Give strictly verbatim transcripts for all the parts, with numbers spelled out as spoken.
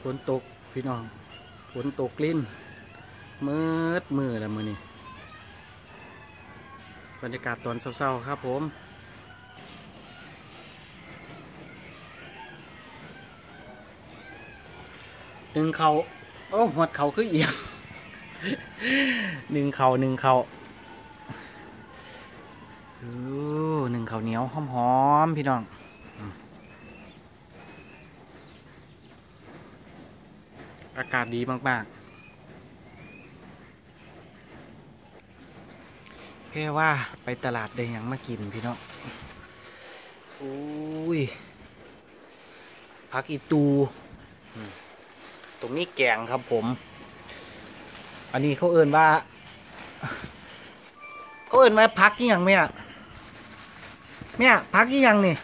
ฝนตกพี่น้องฝนตกลิ้นมืดมืดแล้วมือนี่บรรยากาศตอนเศร้าๆครับผมหนึ่งเขาโอ้หัวเขาคือเอียงหนึ่งเขาหนึ่งเขาโอ้หนึ่งเขาเหนียวหอมๆพี่น้องอากาศดีมากๆแค่ว่าไปตลาดได้ยังมากินพี่น้องโอ้ยผักอีตูตรงนี้แกงครับผมอันนี้เขาเอิ้นว่าเขาเอิ้นว่าผักยี่ยังเนี่ยเนี่ยผักยี่ยังนี่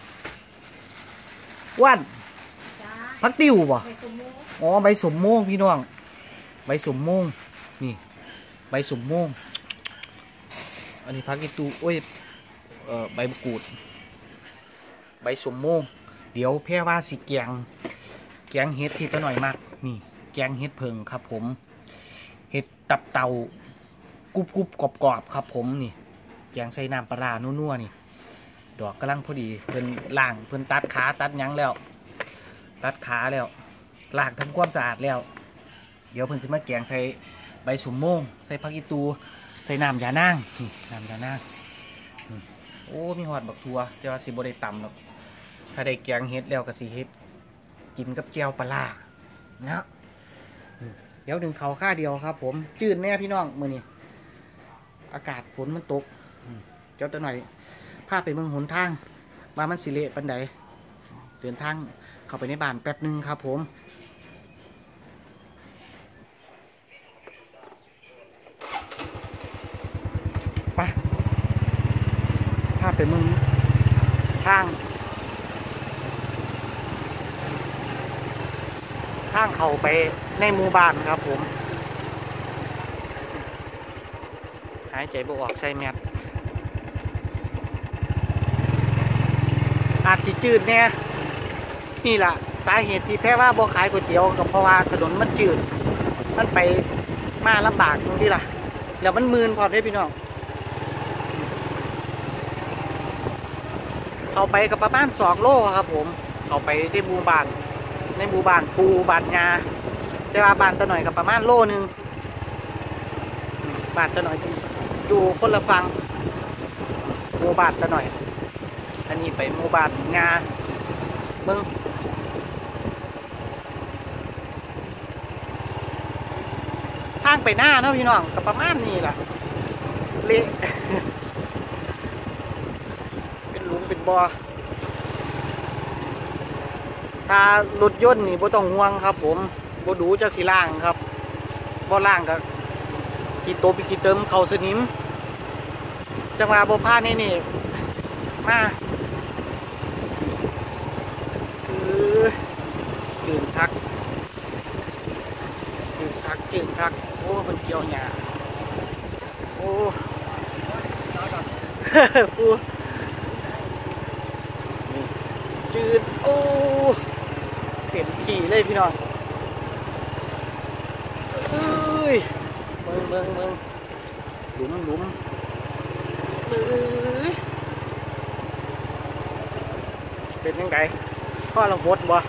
ว่านผักติ้วบ่อ๋อใบสมโมงพี่น้องใบสมโมงนี่ใบสมโมงอันนี้ผักอีตูโอ้ยเอ่อใบมะกรูดใบสมโมงเดี๋ยวแพ่ว่าสิแกงแกงเห็ดที่ตัวหน่อยมากนี่แกงเห็ดเพิงครับผมเห็ดตับเต่ากรุบกรุบกรอบกรอบครับผมนี่แกงใส่น้ำปลานัวๆนี่ดอกกำลังพอดีเพิ่นล่างเพิ่นตัดขาตัดยั้งแล้วตัดขาแล้วล้างทำความสะอาดแล้วเดี๋ยวเพิ่นสิมาแกงใส่ใบสมโมงใส่ผักอีตูใส่น้ำยานางนี่น้ำยานางโอ้มีหอดบักทัวแต่ว่าสิบ่ได้ตำหรอกถ้าได้แกงเห็ดแล้วก็สิเห็ดกินกับแก้วปลานะเดี๋ยวดึงเขาค่าเดียวครับผมจืดแน่พี่น้องมื้อนี้อากาศฝนมันตกเจ้าตัวหน่อยพาไปเมืองหนทางว่ามันสิเละปันใดเดินทางเข้าไปในบ้านแป๊บนึงครับผมไปพาไปเมืองทางทางเข้าไปในหมู่บ้านครับผมหายใจบ่ออกใส่แมสอาจสิจืดแน่นี่แหละสาเหตุที่แพ้ว่าบ่ขายก๋วยเตี๋ยวก็เพราะว่าถนนมันจืดมันไปมาลำบากตรงที่ล่ะแล้วมันมืนพอได้พี่น้องเข้าไปกับประมาณสองโลครับผมเข้าไปในหมู่บ้านในหมู่บ้านปูบ้านงาแต่ว่าบ้านตะหน่อยกับประมาณโลนึงบ้านตะหน่อยอยู่คนละฝั่งหมู่บ้านตะหน่อยอันนี้ไปหมู่บ้านงาเมืองทางไปหน้าเนาะพี่น้องกับประมาณนี้แหละเละเป็นหลุมเป็นบ่อถ้ารถยนต์นี่บ่ต้องห่วงครับผมบ่ดูจะสิล่างครับบ่ล่างก็ขี่โตไปขี่เติมเข้าสนิมจังหวะบ่พลาดนี่นี่มาคือจืดทักจืดทักจืดทักโอ้มันเกี่ยวหยาโอ้ฟูจืดโอ้เต็มขี่เลยพี่น้องเอ้ยเมืองเมืองเมืองหลุมหลุมเอ้ยเป็นยังไงพ่อเราหดบ่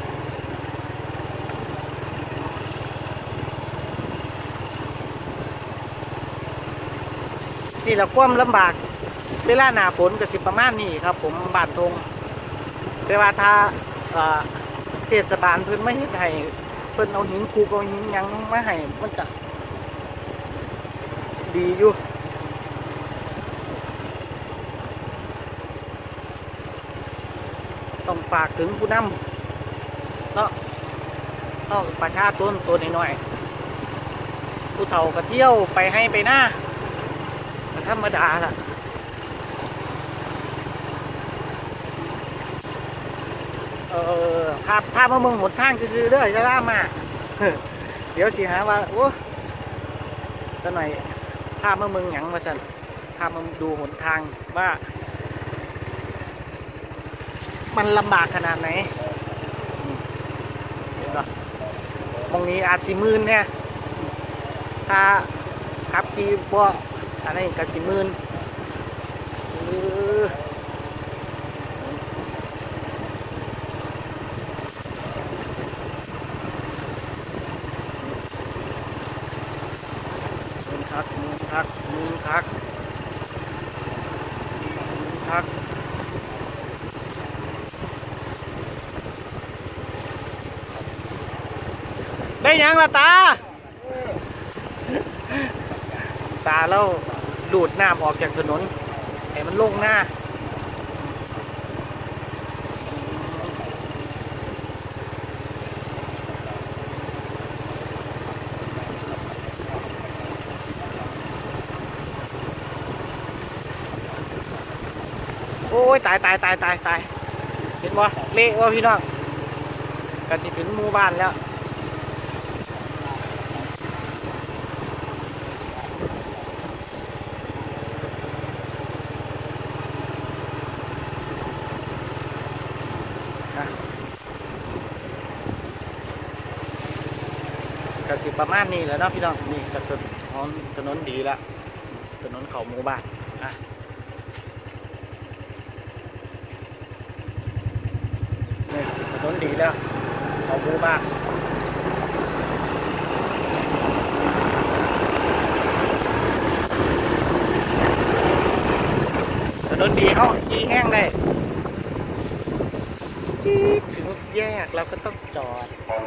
นี่แหละความลำบากเวลาหนาฝนก็สิประมาณนี้ครับผมบ้านทงแต่ว่าถ้าเทศบาลเพิ่นไม่เฮ็ดให้เพิ่นเอาหินคูเอาหินยังมาให้มันจะดีอยู่ต้องฝากถึงผู้นำเนาะนอกประชาชนตัวน้อยๆผู้เฒ่าก็เที่ยวไปให้ไปหน้าธรรมดาล่ะเออภาพภาพมาเมืองหนทางซื้อเด้อจะล่ามาเดี๋ยวสิหาว่าโอ้ตอนไหนภาพมาเมืองหยังมาสั่นภาพมาดูหนทางว่ามันลำบากขนาดไหนเห็นปะมองนี้อาจสิมื่นเนี่ยถ้าขับขี่พวกอันนี้ก็สิมื่นมือทักมือทักมือทักมือทักได้ยังล่ะตาตาแล้วดูดน้ำออกจากถนนให้มันลงหน้าโอ้ยตายตายตายตายตายเห็นบ่เละว่ะพี่น้องกระสิถึงหมู่บ้านแล้วกระสิประมาณนี้แหละเนาะพี่น้องนี่กระสุนถนนดีแล้วถนนเขาหมู่บ้านอ่ะนี่ถนนดีแล้วเขาหมู่บ้านถนนดีเขาขี่แห้งได้ถึงแยกเราก็ต้องจอด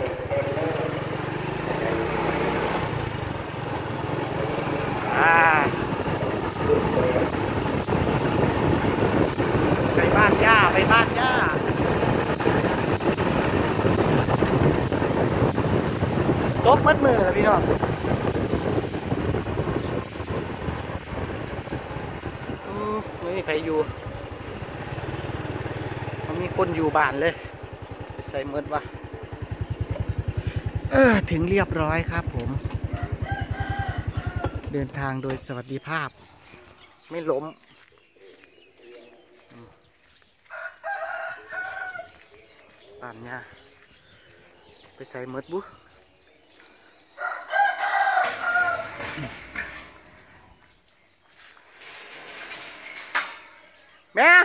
ไปบ้านย่าไปบ้านย่าตบมัดมือเลยพี่น้องอืมไม่มีใครอยู่มันมีคนอยู่บ้านเลยไปใส่มืดวะเออถึงเรียบร้อยครับผมเดินทางโดยสวัสดิภาพไม่ล้มป่านเนี่ยไปใส่เมดบุแม่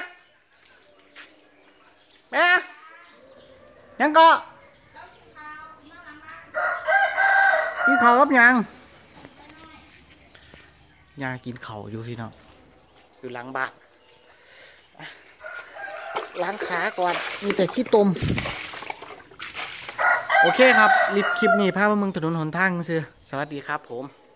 แม่ยังก็กินข้าวกับยังยากินเข่าอยู่พี่น้องอยู่ล้างบ้านล้างขาก่อนมีแต่ขี้ตมโอเคครับลิปคลิปนี้พามาเมืองถนนหนทางซื้อสวัสดีครับผม